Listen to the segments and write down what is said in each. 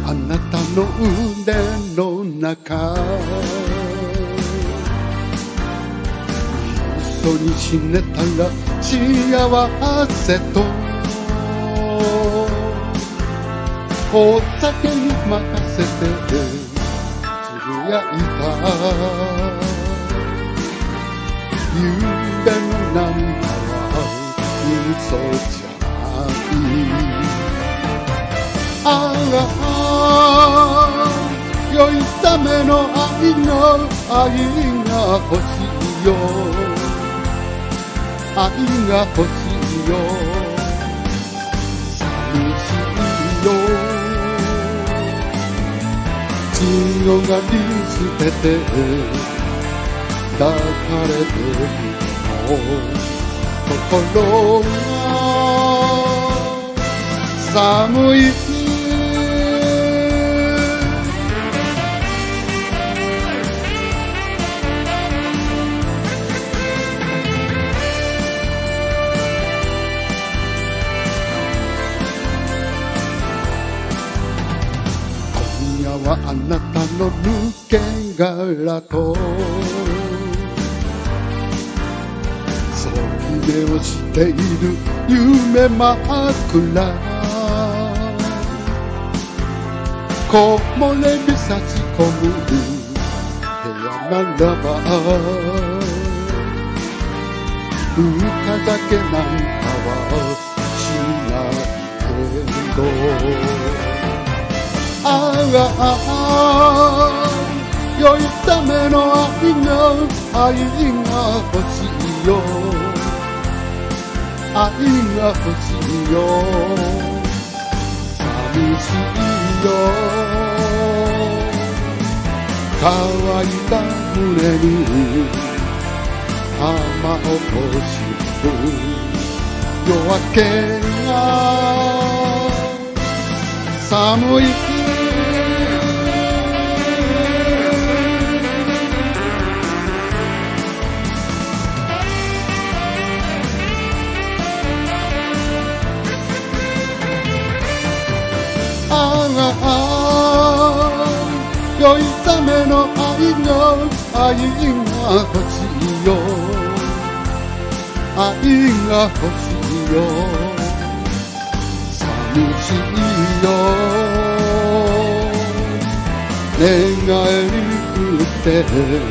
あなたの腕の中一緒に死ねたら幸せとお酒に任せてつぶやいた夢の涙は嘘じゃないああ酔いための愛が欲しいよ愛が欲しいよ寂しいよ血のがり捨てて抱かれてる心が寒い今夜はあなたの抜け殻と添い寝をしている夢枕木漏れ日差し込む部屋ならば深酒なんかはしないけどああ酔いための愛が欲しいよ愛が欲しいよ寂しいよ乾いた胸に雨を落しる夜明けが寒い酔いための愛が欲しいよ愛が欲しいよ寂しいよ寝返り打って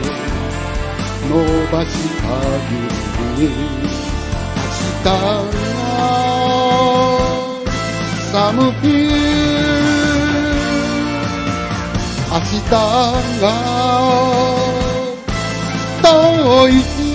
伸ばした指に明日が寒い明日が遠い